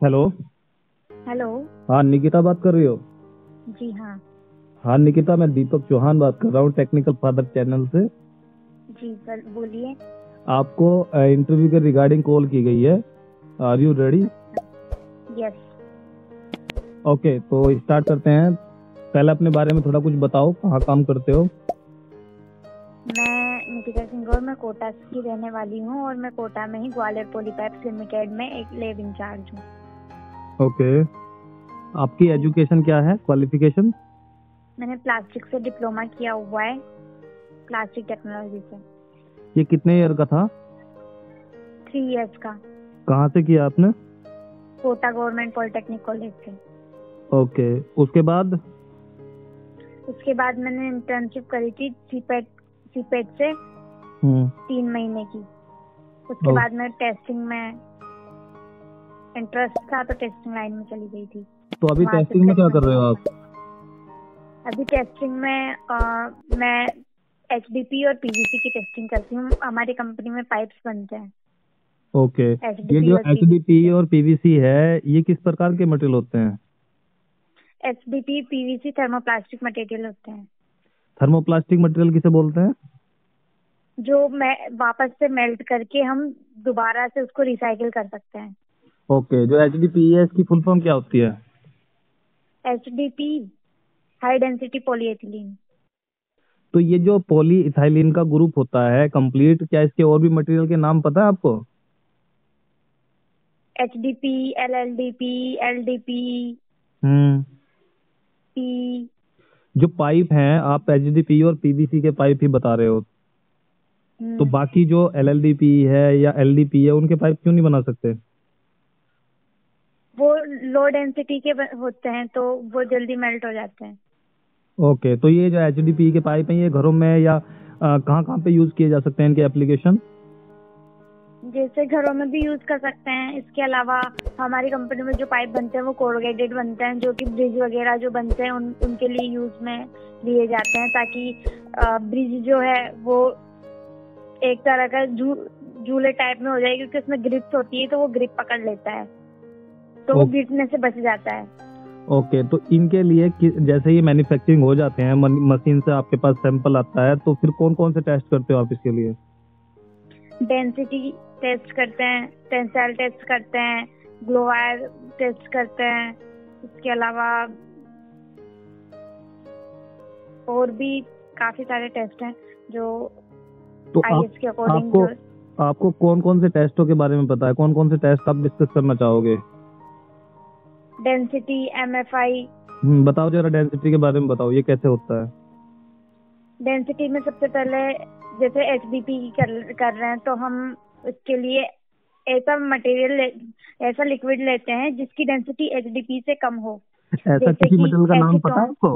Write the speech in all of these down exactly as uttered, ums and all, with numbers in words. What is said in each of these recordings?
Hello. Hello. हाँ निकिता बात कर रही हो? जी हाँ। हाँ निकिता, मैं दीपक चौहान बात कर रहा हूँ टेक्निकल फादर चैनल से। जी सर बोलिए। आपको इंटरव्यू के रिगार्डिंग कॉल की गई है। Are you ready? Yes. Okay, तो स्टार्ट करते हैं। पहले अपने बारे में थोड़ा कुछ बताओ, कहाँ काम करते हो? मैं निकिता सिंह और मैं कोटा की रहने वाली हूँ और मैं कोटा में ही ग्वालियर पॉलीपाइप्स लिमिटेड में एक लेब इंचार्ज हूँ। ओके, आपकी एजुकेशन क्या है, क्वालिफिकेशन? मैंने प्लास्टिक से डिप्लोमा किया हुआ है, प्लास्टिक टेक्नोलॉजी से। ये कितने ईयर का था? थ्री इयर्स का। कहाँ से किया आपने? कोटा गवर्नमेंट पॉलिटेक्निक कॉलेज से। ओके, उसके बाद? उसके बाद मैंने इंटर्नशिप करी थी सीपेट सीपेट से हम्म तीन महीने की। उसके बाद मैं टेस्टिंग में इंटरेस्ट था तो टेस्टिंग लाइन में चली गई थी। तो अभी टेस्टिंग में क्या कर रहे हो आप? अभी टेस्टिंग में आ, मैं एच डी पी और पी वी सी की टेस्टिंग करती हूँ। हमारी कंपनी में पाइप्स बनते हैं। ओके, ये जो एच डी पी और पी वी सी है, ये किस प्रकार के मटेरियल होते हैं? H D P P V C thermoplastic material होते हैं। थर्मोप्लास्टिक मटेरियल किसे बोलते हैं? जो मैं वापस से मेल्ट करके हम दोबारा से उसको रिसाइकिल कर सकते हैं। ओके, जो एच डी पी है इसकी फुल फॉर्म क्या होती है? H D P high density polyethylene. तो ये जो पॉली इथाइलिन का ग्रुप होता है कंप्लीट, क्या इसके और भी मटेरियल के नाम पता है आपको? H D P, L L D P, L D P, hmm P. जो पाइप हैं, आप एच डी पी और पी वी सी के पाइप ही बता रहे हो, तो बाकी जो एल एल डी पी है या एल डी पी है उनके पाइप क्यों नहीं बना सकते? वो लो डेंसिटी के होते हैं तो वो जल्दी मेल्ट हो जाते हैं। ओके, तो ये जो एच डी पी के पाइप हैं, ये घरों में या कहाँ कहाँ पे यूज किए जा सकते हैं, इनके एप्लीकेशन? जैसे घरों में भी यूज कर सकते हैं। इसके अलावा हमारी कंपनी में जो पाइप बनते हैं वो कोरुगेटेड बनते हैं, जो कि ब्रिज वगैरह जो बनते हैं उन, उनके लिए यूज में लिए जाते हैं, ताकि ब्रिज जो है वो एक तरह का झू झूले टाइप में हो जाए, क्योंकि उसमें ग्रिप्स होती है तो वो ग्रिप पकड़ लेता है तो वो गिरने से बच जाता है। ओके, तो इनके लिए जैसे ये मैन्युफैक्चरिंग हो जाते हैं, मशीन से आपके पास सैंपल आता है, तो फिर कौन कौन से टेस्ट करते हो आप इसके लिए? डेंसिटी टेस्ट करते हैं, टेंसाइल टेस्ट करते हैं, ग्लो वायर टेस्ट करते हैं। इसके अलावा और भी काफी सारे टेस्ट हैं जो तो आई एस के अकॉर्डिंग। आपको, आपको कौन कौन से टेस्टों के बारे में पता है? कौन कौन से टेस्ट आप डिस्कस करना चाहोगे? Density, M F I. बताओ जरा, डेंसिटी के बारे में बताओ, ये कैसे होता है? डेंसिटी में सबसे पहले जैसे एच डी पी कर, कर रहे हैं तो हम इसके लिए ऐसा मटेरियल, ऐसा लिक्विड लेते हैं जिसकी डेंसिटी एच डी पी से कम हो। ऐसा किसी मटेरियल का नाम पता है आपको?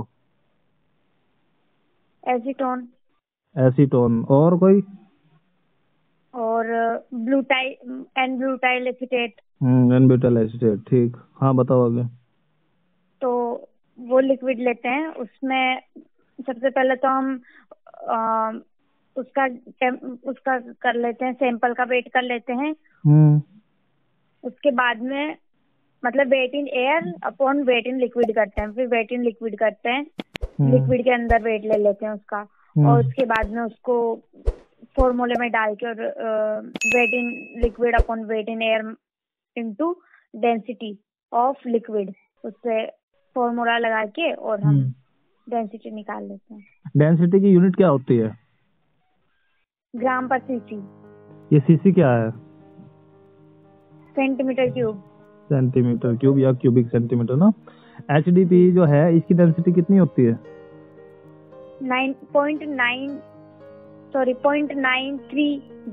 एसीटोन। एसीटोन। और कोई? और butyl, N butyl acetate. Hmm N butyl acetate, ठीक। हाँ बताओ आगे। तो वो लिक्विड लेते हैं, उसमें सबसे पहले तो हम आ, उसका उसका कर लेते हैं, सैंपल का वेट कर लेते हैं। हम्म उसके बाद में मतलब weight in air upon weight in liquid करते हैं, फिर वेट इन लिक्विड करते हैं, लिक्विड के अंदर वेट ले लेते हैं उसका, और उसके बाद में उसको फॉर्मूले में डाल के और weight in liquid upon weight in air into density of liquid, उससे फॉर्मूला लगा के और हम डेंसिटी निकाल लेते हैं। डेंसिटी की यूनिट क्या होती है? ग्राम पर सीसी। ये सीसी क्या है? Centimetre cube. सेंटीमीटर क्यूब या क्यूबिक सेंटीमीटर ना। एच डी पी जो है इसकी डेंसिटी कितनी होती है? Nine point nine sorry point nine three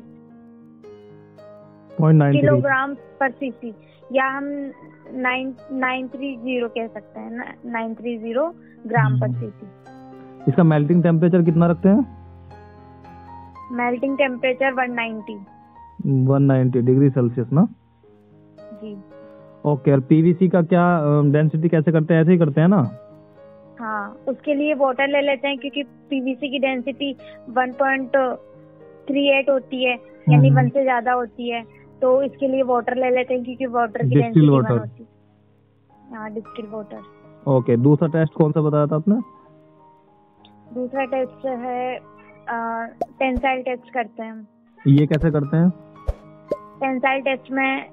kilogram per CC, या हम नाइन नाइन थ्री जीरो कह सकते हैं ना, नाइन थ्री जीरो ग्राम पर सीसी। इसका मेल्टिंग टेम्परेचर कितना रखते हैं? Melting temperature one ninety one ninety degree Celsius ना। जी। ओके, और पी वी सी का क्या डेंसिटी कैसे करते हैं? ऐसे ही करते हैं ना? हाँ, उसके लिए वाटर ले लेते हैं, क्योंकि पी वी सी की density one point three eight होती है, यानी वन से ज्यादा होती है, तो इसके लिए वाटर ले लेते हैं क्योंकि वाटर की डेंसिटी वन होती है। हाँ, डिस्टिल वाटर। ओके, दूसरा टेस्ट कौन सा बताया था आपने? दूसरा टेस्ट है टेंसाइल टेस्ट करते हैं हम। ये कैसे करते हैं? टेंसाइल टेस्ट में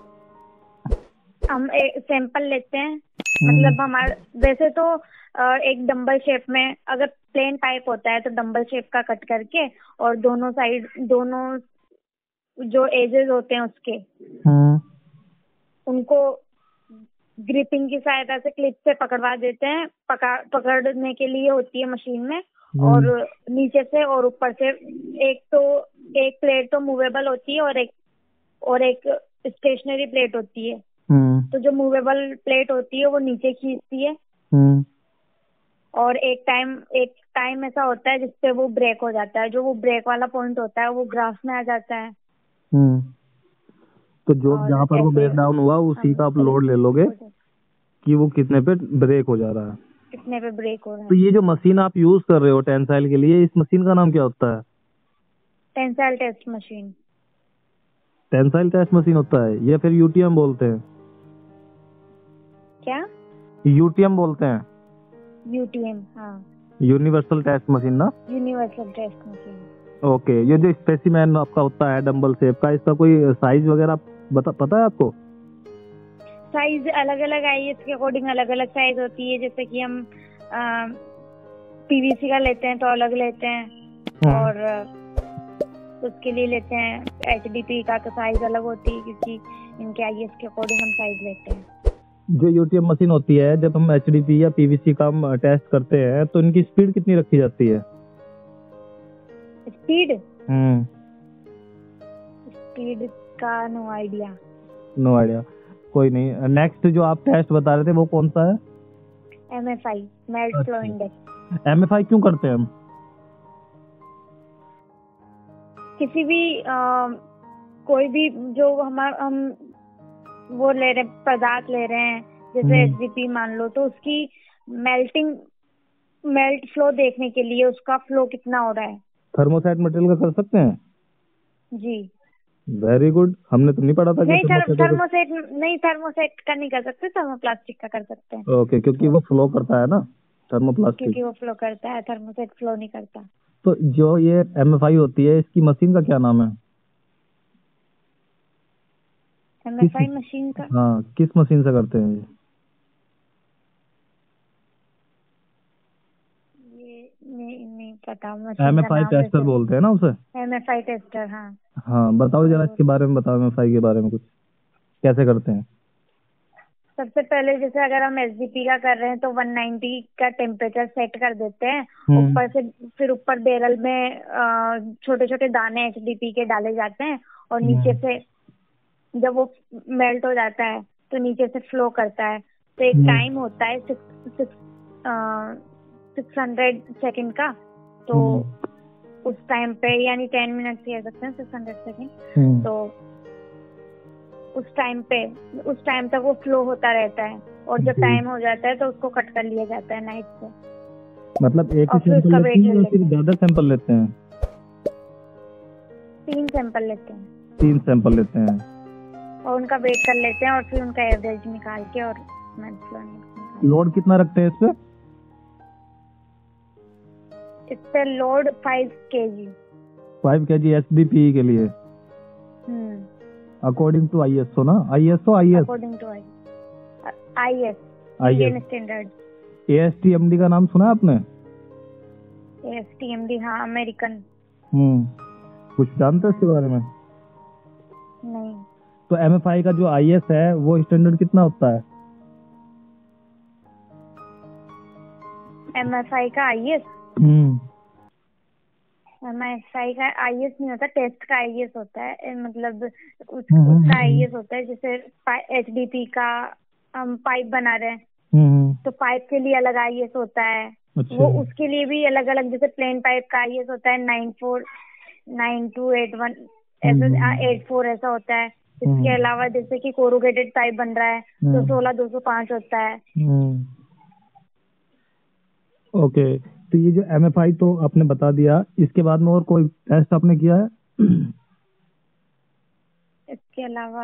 हम एक सैंपल लेते हैं, मतलब हमारे वैसे तो एक डंबल शेप में, अगर प्लेन पाइप होता है तो डंबल शेप का कट करके और दोनों साइड दोनों जो एजेस होते हैं उसके उनको ग्रिपिंग की सहायता से क्लिप से पकड़वा देते हैं। पकड़ पकड़ने के लिए होती है मशीन में, और नीचे से और ऊपर से एक तो एक प्लेट तो मूवेबल होती है और एक और एक स्टेशनरी प्लेट होती है। तो जो मूवेबल प्लेट होती है वो नीचे खींचती है, और एक टाइम एक टाइम ऐसा होता है जिससे वो ब्रेक हो जाता है। जो वो ब्रेक वाला पॉइंट होता है वो ग्राफ में आ जाता है। तो जो जहाँ पर वो ब्रेक डाउन हुआ उसी का आप लोड ले लोगे कि वो कितने पे ब्रेक हो जा रहा है, कितने पे ब्रेक हो रहा है। तो ये जो मशीन आप यूज कर रहे हो टेंसाइल के लिए, इस मशीन का नाम क्या होता है? Tensile test machine. Tensile test machine होता है, ये फिर यूटीएम बोलते हैं। क्या? यूटीएम बोलते हैं। यूटीएम, हाँ, यूनिवर्सल टेस्ट मशीन ना? Universal test machine. ओके, ये जो स्पेसिमेन आपका होता है डंबल शेप का, इसका कोई साइज वगैरह बता पता है आपको? साइज अलग अलग आई है, इसके अकॉर्डिंग अलग अलग साइज होती है। जैसे कि हम पीवीसी का लेते हैं तो अलग लेते हैं, और उसके लिए लेते हैं एचडीपी का तो साइज अलग होती है, क्योंकि इनके आईएस के अकॉर्डिंग हम साइज लेते हैं। जो यूटीएम मशीन होती है, जब हम एचडीपी या पीवीसी का हम टेस्ट करते हैं तो इनकी स्पीड कितनी रखी जाती है? स्पीड हम्म स्पीड का नो आइडिया। नो आइडिया, कोई नहीं। नेक्स्ट जो आप टेस्ट बता रहे थे वो कौन सा है? MFI, melt flow index. MFI क्यों करते हैं हम? किसी भी आ, कोई भी जो हमारा हम वो ले रहे पदार्थ ले रहे हैं, जैसे एचडीपी मान लो, तो उसकी मेल्टिंग मेल्ट फ्लो देखने के लिए उसका फ्लो कितना हो रहा है। थर्मोसेट मटेरियल का कर सकते हैं? जी, वेरी गुड। हमने तो नहीं पढ़ा था। नहीं, थर, थर्मोसेट नहीं, थर्मोसेट का नहीं कर सकते, थर्मोप्लास्टिक का कर सकते हैं। ओके, क्योंकि वो फ्लो करता है ना, थर्मोप्लास्टिक। क्योंकि वो फ्लो करता है, थर्मोसेट फ्लो नहीं करता। तो जो ये एमएफआई होती है, इसकी मशीन का क्या नाम है? एमएफआई मशीन का? हाँ, किस मशीन से करते हैं ये? ये नहीं, नहीं पता। एमएफआई टेस्टर बोलते हैं ना उसे? एमएफआई टेस्टर, हाँ। हाँ, बताओ जरा इसके बारे में, बताओ एमएफआई के बारे में कुछ, कैसे करते हैं? सबसे पहले जैसे अगर हम एसडीपी का कर रहे हैं तो एक सौ नब्बे का टेम्परेचर सेट कर देते हैं। ऊपर से फिर ऊपर बैरल में छोटे छोटे दाने एचडीपी के डाले जाते हैं, और नीचे से जब वो मेल्ट हो जाता है तो नीचे से फ्लो करता है। तो एक टाइम होता है सिक्स हंड्रेड सेकेंड का, तो उस टाइम पे, यानी टेन मिनट कह सकते हैं, सिक्स हंड्रेड सेकेंड। तो उस टाइम पे उस टाइम तक वो फ्लो होता रहता है, और जब टाइम हो जाता है तो उसको कट कर लिया जाता है नाइफ से। मतलब एक ही सैंपल लेते हैं या फिर ज्यादा सैंपल लेते हैं? तीन सैंपल लेते हैं। तीन सैंपल लेते हैं और उनका वेट कर लेते हैं, और फिर उनका एवरेज निकाल के और लोड कितना रखते हैं इस पे? इस पे load five kg. Five kg HDP के लिए? हम्म अकॉर्डिंग टू आईएसओ ना? ISO IS according to IS Indian standard. ASTMD का नाम सुना है आपने? एएसटीएमडी, हाँ, अमेरिकन। हम्म कुछ जानते हैं इसके बारे में? नहीं। तो एमएफआई का जो आईएस है वो स्टैंडर्ड कितना होता है? एमएफआई का आईएस? हम्म एमएफआई का आईएस नहीं होता, टेस्ट का आईएस होता है। मतलब उस, उसका आईएस होता है, जैसे एचडीपी का हम पाइप बना रहे हैं तो पाइप के लिए अलग आईएस होता है। अच्छा। वो उसके लिए भी अलग अलग, जैसे प्लेन पाइप का आईएस होता है nine four nine two eight one ऐसा एट फोर ऐसा होता है। इसके अलावा जैसे कि कोरुगेटेड पाइप बन रहा है तो सोलह दो सौ पाँच होता है। ओके, तो ये जो एमएफआई तो आपने बता दिया, इसके बाद में और कोई टेस्ट आपने किया है? इसके उसके अलावा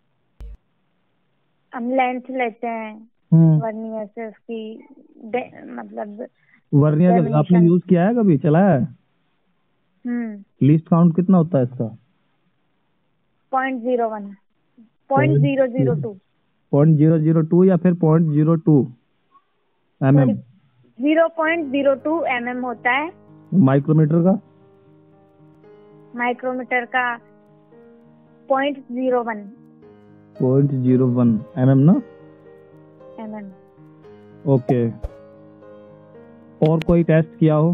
हम लेंथ लेते हैं हम्म वर्नियर से उसकी डे- मतलब वर्नियर आपने लेमिनेशन। यूज किया है, कभी चलाया है? हम्म लीस्ट काउंट कितना होता है इसका? Point zero one point zero zero two point zero zero two या फिर point zero two M sorry M? Zero point zero two M M होता है। माइक्रोमीटर का? माइक्रोमीटर का point zero one point zero one M M ना? M M. Okay. और कोई test किया हो?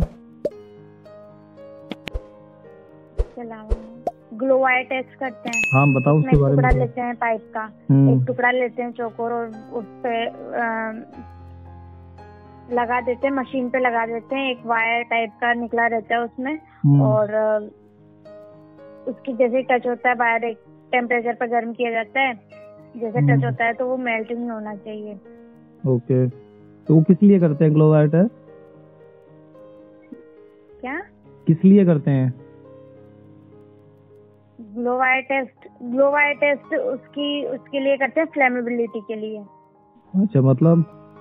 इसके अलावा ग्लो वायर टेस्ट करते हैं। हाँ बताओ उसमें उसके एक बारे में टुकड़ा थोड़ा। लेते हैं पाइप का, हम्म। एक टुकड़ा लेते हैं चौकोर और उस पे अ, लगा देते हैं, मशीन पे लगा देते हैं। एक वायर टाइप का निकला रहता है उसमें, हम्म। और अ, उसकी जैसे टच होता है वायर, एक टेम्परेचर पर गर्म किया जाता है, जैसे हम्म। टच होता है तो वो मेल्ट नहीं होना चाहिए। ओके, तो वो किस लिए करते हैं ग्लो वायर टेस्ट? क्या? किस लिए करते हैं? Glow wire test glow wire test उसकी उसके लिए करते हैं, फ्लेमेबिलिटी के लिए। अच्छा, मतलब?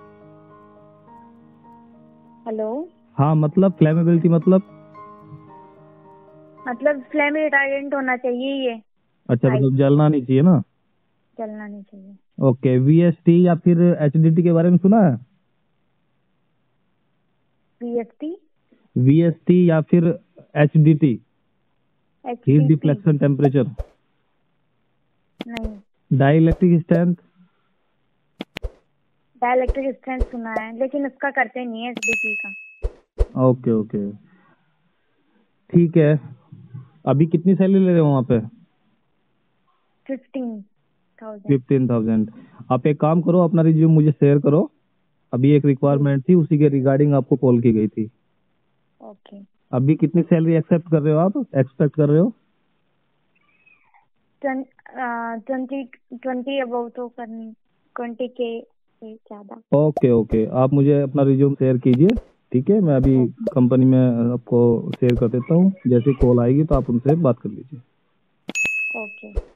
हेलो। हाँ मतलब फ्लेमेबिलिटी मतलब? मतलब फ्लेम रिटार्डेंट होना चाहिए ये, अच्छा, पाइप मतलब जलना नहीं चाहिए ना? जलना नहीं चाहिए। ओके, वी एस टी या फिर एच डी टी के बारे में सुना है? V S T V S T या फिर H D T, heat deflection temperature. नहीं। Dielectric strength? Dielectric strength सुना है, लेकिन उसका करते नहीं है एस डी पी का। ओके ओके, ठीक है। अभी कितनी सैलरी ले रहे हो वहाँ पे? Fifteen thousand. Fifteen thousand. आप एक काम करो, अपना रिज्यूम मुझे शेयर करो। अभी एक रिक्वायरमेंट थी, उसी के रिगार्डिंग आपको कॉल की गई थी। ओके। अभी कितनी सैलरी एक्सेप्ट कर रहे हो, आप एक्सपेक्ट कर रहे हो? ट्वेंटी ट्वेंटी अबव तो करनी, ट्वेंटी के से ज्यादा। ओके ओके, आप मुझे अपना रिज्यूम शेयर कीजिए, ठीक है? मैं अभी कंपनी में आपको शेयर कर देता हूँ। जैसे कॉल आएगी तो आप उनसे बात कर लीजिए। ओके।